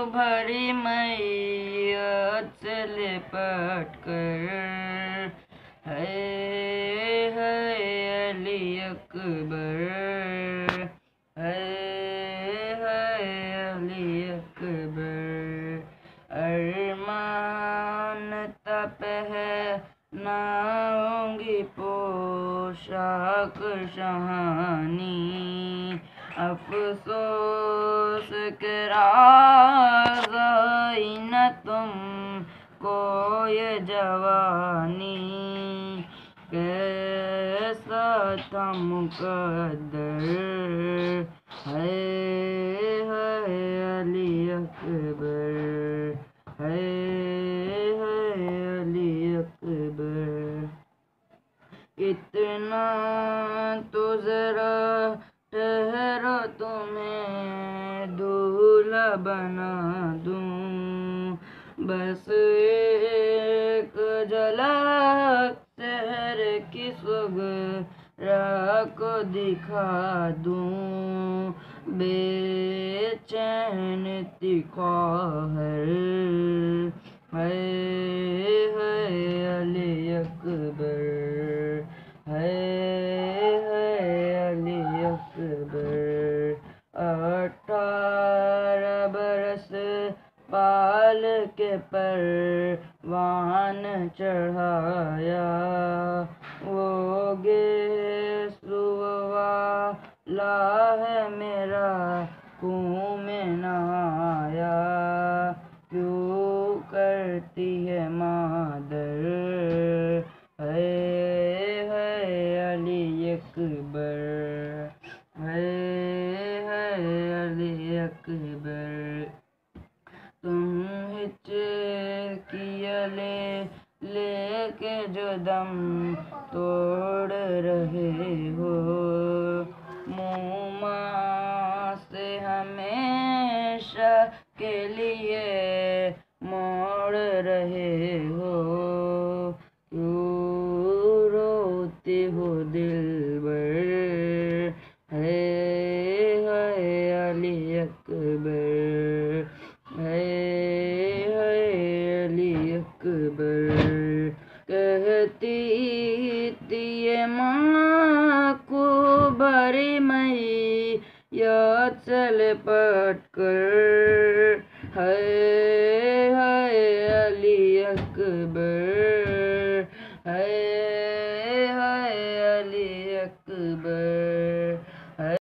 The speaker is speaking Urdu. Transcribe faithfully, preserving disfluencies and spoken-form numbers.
بھری میت سے لپٹ کر، ہے ہے علی اکبر، ہے ہے علی اکبر، ارمان تا پہناؤں گی پوشاک شاہانی، افسوس کہ راز آئی نہ تم کو یہ جوانی، کیسا تھا مقدر، ہے ہے علی اکبر، ہے ہے علی اکبر، اتنا تو ذرا ٹھہرو تمہیں دولہا بنا دوں، بس ایک جھلک شہر کی صغرا کو دکھا دوں، بے چین تھی خواہر، ہے ہے علی اکبر، ہے ہے علی اکبر، اٹھارہ برس پال کے پروان چڑھایا، وہ گیسو والا ہے میرا کنویں میں نہایا، کیوں کرتی ہے مادر، ہے ہے علی اکبر، ہے ہے علی اکبر، تم ہچکیاں لے لے کے جو دم توڑ رہے ہو، منہ ماں سے ہمیشہ کے لیے موڑ رہے ہو، کیوں روتی ہو دلبر، ہے ہے علی اکبر، ہے ہے علی اکبر، کہتی تھی یہ ماں کو بھری میت سے لپٹ کر، ہے ہے علی اکبر،